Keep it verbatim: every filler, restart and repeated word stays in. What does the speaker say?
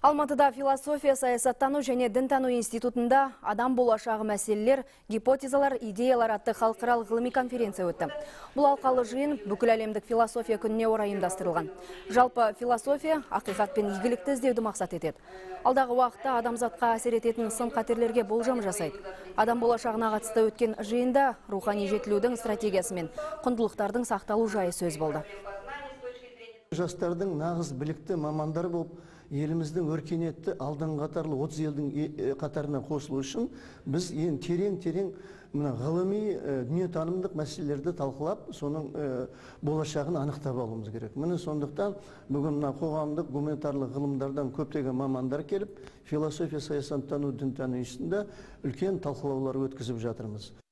Алматыда философия, саясаттану және дінтану институтында адам болашағы мәселелер, гипотезалар, идеялар атты халықаралық ғылыми конференция өтті. Бұл алқалы жиын бүкіл әлемдік философия күніне орай ұйымдастырылған. Жалпы философия ақиқат пен игілікті іздеуді мақсат етеді. Алдағы уақытта адамзатқа әсер ететін сын қатерлерге болжам жасайды. Адам болашағына қатысты өткен жиында рухани жетілудің стратегиясы мен құндылықтардың сақталу жайы сөз болды. Жастардың нағыз білікті мамандар болып, еліміздің өркениетті алдыңғы қатарлы отыз елдің қатарына қосылу үшін біз ең терең-терең ғылыми дүниетанымдық мәселелерді талқылап, соның болашағын анықтап алуымыз керек. Міне сондықтан бүгін қоғамдық гуманитарлық ғылымдардан көптеген мамандар келіп, философия, саясаттану, дінтану институтында үлкен талқылаулар өткізіп жатырмыз.